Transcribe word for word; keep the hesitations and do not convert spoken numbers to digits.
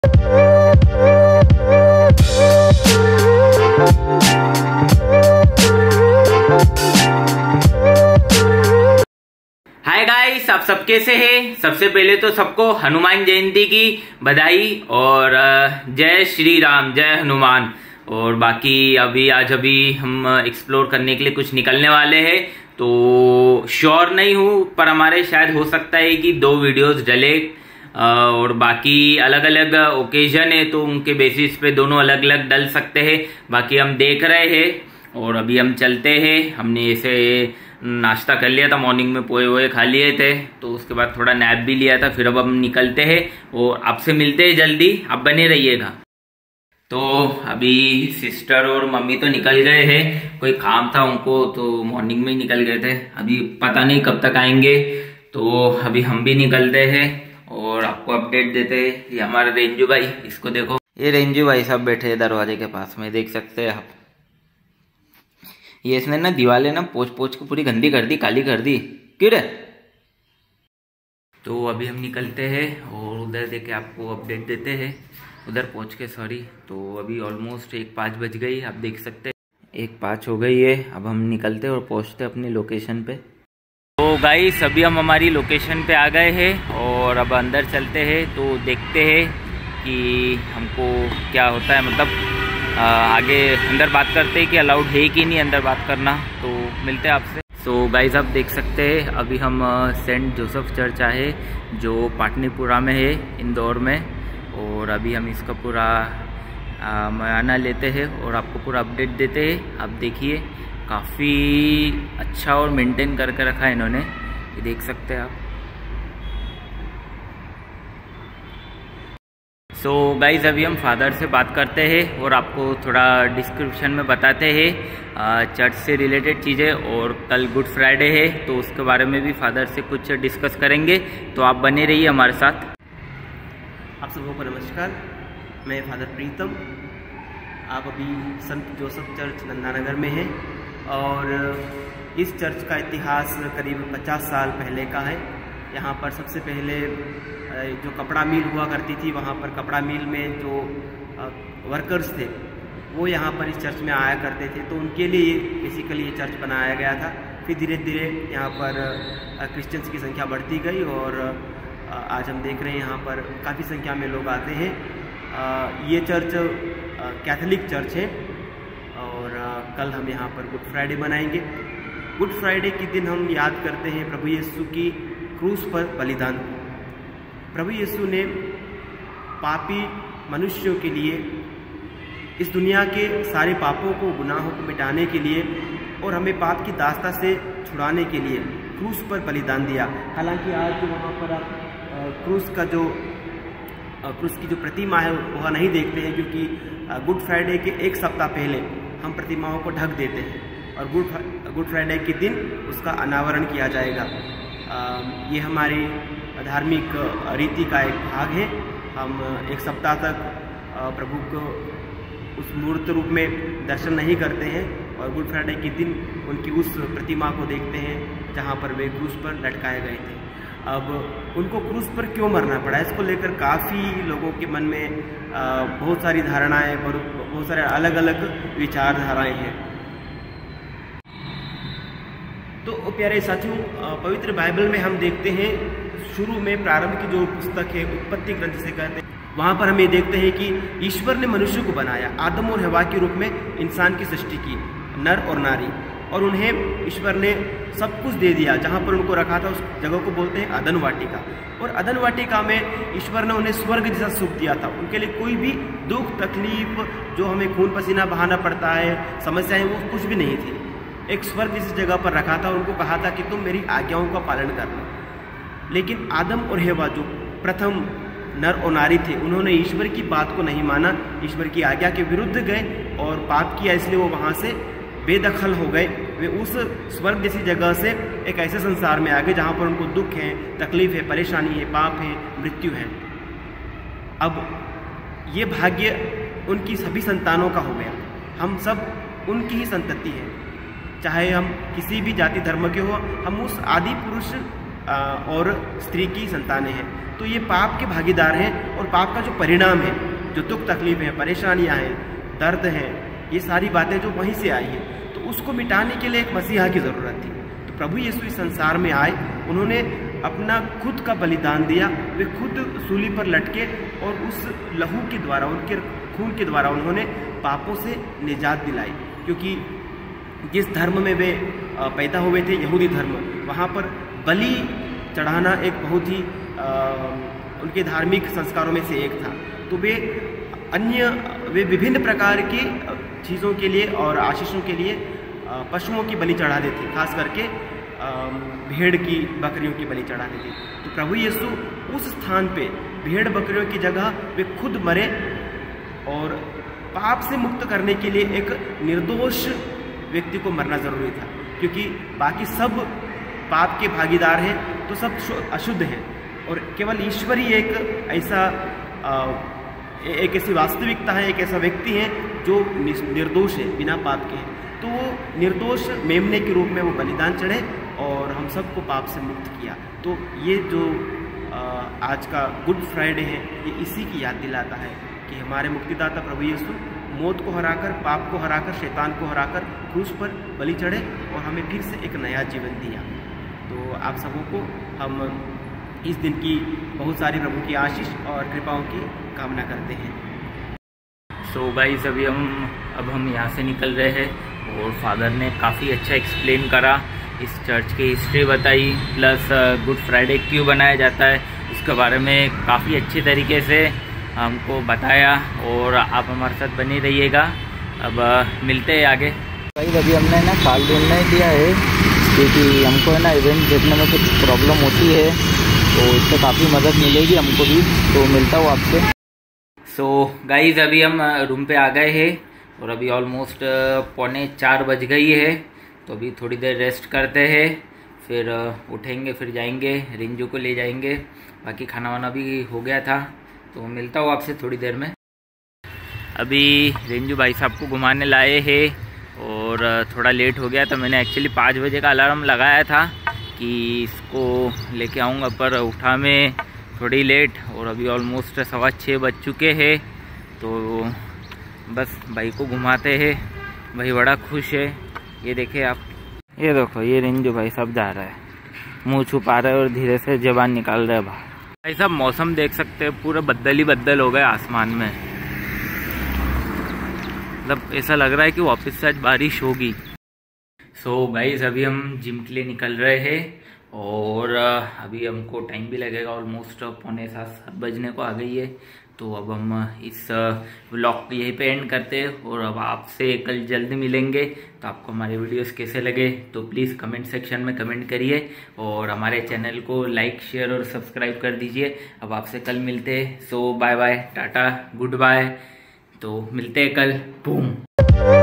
Hi guys, आप सब कैसे हैं। सबसे पहले तो सबको हनुमान जयंती की बधाई और जय श्री राम, जय हनुमान। और बाकी अभी आज अभी हम एक्सप्लोर करने के लिए कुछ निकलने वाले हैं, तो श्योर नहीं हूँ पर हमारे शायद हो सकता है कि दो वीडियोस डले और बाकी अलग अलग ओकेजन है तो उनके बेसिस पे दोनों अलग अलग डल सकते हैं। बाकी हम देख रहे हैं और अभी हम चलते हैं। हमने ऐसे नाश्ता कर लिया था, मॉर्निंग में पोहे वोहे खा लिए थे, तो उसके बाद थोड़ा नैप भी लिया था। फिर अब हम निकलते हैं और आपसे मिलते हैं जल्दी, आप बने रहिएगा। तो अभी सिस्टर और मम्मी तो निकल गए हैं, कोई काम था उनको तो मॉर्निंग में ही निकल गए थे। अभी पता नहीं कब तक आएंगे, तो अभी हम भी निकलते हैं और आपको अपडेट देते हैं। ये हमारे रेंजू भाई, इसको देखो, ये रेंजू भाई सब बैठे हैं दरवाजे के पास में, देख सकते हैं आप। ये इसने ना दीवारें ना पोछ पोछ के पूरी गंदी कर दी, काली कर दी, क्यों रे। तो अभी हम निकलते हैं और उधर देके आपको अपडेट देते हैं, उधर पहुंच के। सॉरी, तो अभी ऑलमोस्ट एक पाँच बज गई, आप देख सकते हैं एक पाँच हो गई है। अब हम निकलते और पहुंचते अपनी लोकेशन पे। तो गाइस, अभी हम हमारी लोकेशन पे आ गए हैं और अब अंदर चलते हैं तो देखते हैं कि हमको क्या होता है। मतलब आ, आगे अंदर बात करते हैं कि अलाउड है कि नहीं अंदर बात करना, तो मिलते हैं आपसे। सो गाइस, आप देख सकते हैं अभी हम सेंट जोसेफ चर्च है जो पाटनीपुरा में है, इंदौर में। और अभी हम इसका पूरा मुआयना लेते हैं और आपको पूरा अपडेट देते हैं। आप देखिए, काफ़ी अच्छा और मेंटेन करके रखा है इन्होंने, ये देख सकते हैं आप। सो so गाइज, अभी हम फादर से बात करते हैं और आपको थोड़ा डिस्क्रिप्शन में बताते हैं चर्च से रिलेटेड चीज़ें। और कल गुड फ्राइडे है तो उसके बारे में भी फादर से कुछ डिस्कस करेंगे, तो आप बने रहिए हमारे साथ। आप सबों को नमस्कार, मैं फादर प्रीतम। आप अभी संत जोसेफ चर्च नंदानगर में हैं और इस चर्च का इतिहास करीब पचास साल पहले का है। यहाँ पर सबसे पहले जो कपड़ा मिल हुआ करती थी, वहाँ पर कपड़ा मिल में जो वर्कर्स थे वो यहाँ पर इस चर्च में आया करते थे, तो उनके लिए बेसिकली ये चर्च बनाया गया था। फिर धीरे धीरे यहाँ पर क्रिश्चियंस की संख्या बढ़ती गई और आज हम देख रहे हैं यहाँ पर काफ़ी संख्या में लोग आते हैं। ये चर्च कैथोलिक चर्च है और कल हम यहाँ पर गुड फ्राइडे मनाएंगे। गुड फ्राइडे के दिन हम याद करते हैं प्रभु यीशु की क्रूस पर बलिदान। प्रभु यीशु ने पापी मनुष्यों के लिए, इस दुनिया के सारे पापों को, गुनाहों को मिटाने के लिए और हमें पाप की दास्ता से छुड़ाने के लिए क्रूस पर बलिदान दिया। हालांकि आज वहाँ पर आप क्रूस का जो क्रूस की जो प्रतिमा है वह नहीं देखते हैं, क्योंकि गुड फ्राइडे के एक सप्ताह पहले हम प्रतिमाओं को ढक देते हैं और गुड गुड फ्राइडे के दिन उसका अनावरण किया जाएगा। ये हमारी धार्मिक रीति का एक भाग है। हम एक सप्ताह तक प्रभु को उस मूर्त रूप में दर्शन नहीं करते हैं और गुड फ्राइडे के दिन उनकी उस प्रतिमा को देखते हैं जहाँ पर वे क्रूस पर लटकाए गए थे। अब उनको क्रूस पर क्यों मरना पड़ा, इसको लेकर काफ़ी लोगों के मन में बहुत सारी धारणाएं, बहुत सारे अलग अलग विचारधाराएं हैं। तो प्यारे साथियों, पवित्र बाइबल में हम देखते हैं शुरू में प्रारंभ की जो पुस्तक है, उत्पत्ति ग्रंथ से कहते हैं, वहाँ पर हम ये देखते हैं कि ईश्वर ने मनुष्य को बनाया, आदम और हवा के रूप में इंसान की सृष्टि की, नर और नारी, और उन्हें ईश्वर ने सब कुछ दे दिया। जहाँ पर उनको रखा था उस जगह को बोलते हैं अदन वाटिका। और अदन वाटिका में ईश्वर ने उन्हें स्वर्ग जैसा सुख दिया था। उनके लिए कोई भी दुख तकलीफ, जो हमें खून पसीना बहाना पड़ता है, समस्याएं, वो कुछ भी नहीं थी। एक स्वर्ग जिस जगह पर रखा था, उनको कहा था कि तुम मेरी आज्ञाओं का पालन करना। लेकिन आदम और हवा जो प्रथम नर और नारी थे, उन्होंने ईश्वर की बात को नहीं माना, ईश्वर की आज्ञा के विरुद्ध गए और पाप किया, इसलिए वो वहाँ से बेदखल हो गए। वे उस स्वर्ग जैसी जगह से एक ऐसे संसार में आ गए जहाँ पर उनको दुख है, तकलीफ है, परेशानी है, पाप है, मृत्यु है। अब ये भाग्य उनकी सभी संतानों का हो गया। हम सब उनकी ही संतति है, चाहे हम किसी भी जाति धर्म के हो। हम उस आदि पुरुष और स्त्री की संतानें हैं। तो ये पाप के भागीदार हैं और पाप का जो परिणाम है, जो दुख तकलीफ है, परेशानियां हैं, दर्द हैं, ये सारी बातें जो वहीं से आई हैं, तो उसको मिटाने के लिए एक मसीहा की ज़रूरत थी। तो प्रभु यीशु इस संसार में आए, उन्होंने अपना खुद का बलिदान दिया, वे खुद सूली पर लटके और उस लहू के द्वारा, उनके खून के द्वारा उन्होंने पापों से निजात दिलाई। क्योंकि जिस धर्म में वे पैदा हुए थे, यहूदी धर्म, वहाँ पर बलि चढ़ाना एक बहुत ही आ, उनके धार्मिक संस्कारों में से एक था। तो वे अन्य वे विभिन्न प्रकार की चीज़ों के लिए और आशीषों के लिए पशुओं की बलि चढ़ा देते, खास करके भेड़ की, बकरियों की बलि चढ़ा देते। तो प्रभु यीशु उस स्थान पे भेड़ बकरियों की जगह वे खुद मरे और पाप से मुक्त करने के लिए एक निर्दोष व्यक्ति को मरना जरूरी था। क्योंकि बाकी सब पाप के भागीदार हैं, तो सब अशुद्ध हैं और केवल ईश्वर ही एक ऐसा आ, एक ऐसी वास्तविकता है, एक ऐसा व्यक्ति है जो निर्दोष है, बिना पाप के है। तो वो निर्दोष मेमने के रूप में वो बलिदान चढ़े और हम सबको पाप से मुक्त किया। तो ये जो आज का गुड फ्राइडे है, ये इसी की याद दिलाता है कि हमारे मुक्तिदाता प्रभु यीशु मौत को हराकर, पाप को हराकर, शैतान को हराकर क्रूस पर बलि चढ़े और हमें फिर से एक नया जीवन दिया। तो आप सबों को हम इस दिन की बहुत सारी प्रभु की आशीष और कृपाओं की कामना करते हैं। सो so गाइस, अभी हम अब हम यहाँ से निकल रहे हैं और फादर ने काफ़ी अच्छा एक्सप्लेन करा, इस चर्च की हिस्ट्री बताई, प्लस गुड फ्राइडे क्यों बनाया जाता है उसके बारे में काफ़ी अच्छे तरीके से हमको बताया। और आप हमारे साथ बने रहिएगा। अब मिलते हैं आगे। गाइस, अभी हमने ना काल निर्णय लिया है क्योंकि हमको है ना इवेंट देखने में कुछ प्रॉब्लम होती है, तो इससे काफ़ी मदद मिलेगी हमको भी। तो मिलता हूँ आपसे। सो so, गाइज अभी हम रूम पे आ गए हैं और अभी ऑलमोस्ट पौने चार बज गई है। तो अभी थोड़ी देर रेस्ट करते हैं, फिर उठेंगे, फिर जाएंगे, रिंजू को ले जाएंगे। बाकी खाना वाना भी हो गया था, तो मिलता हूँ आपसे थोड़ी देर में। अभी रिंजू भाई साहब को घुमाने लाए हैं और थोड़ा लेट हो गया, तो मैंने एक्चुअली पाँच बजे का अलार्म लगाया था कि इसको लेके आऊँगा, पर उठा मैं थोड़ी लेट और अभी ऑलमोस्ट सवा छः बज चुके हैं। तो बस भाई को घुमाते हैं, भाई बड़ा खुश है। ये देखे आप, ये देखो, ये रिंजू भाई साहब जा रहा है, मुंह छुपा रहा है और धीरे से जबान निकाल रहा है बाहर। भाई साहब मौसम देख सकते हैं, पूरा बद्दल ही बद्दल हो गए आसमान में, मतलब ऐसा लग रहा है कि वापस से आज बारिश होगी। सो गाइस, अभी हम जिम के लिए निकल रहे हैं और अभी हमको टाइम भी लगेगा, ऑलमोस्ट पौने सात सात बजने को आ गई है। तो अब हम इस व्लॉग को यहीं पे एंड करते हैं और अब आपसे कल जल्द मिलेंगे। तो आपको हमारे वीडियोस कैसे लगे तो प्लीज़ कमेंट सेक्शन में कमेंट करिए और हमारे चैनल को लाइक, शेयर और सब्सक्राइब कर दीजिए। अब आपसे कल मिलते हैं। So bye bye, tata, good bye. तो मिलते हैं कल। बूम।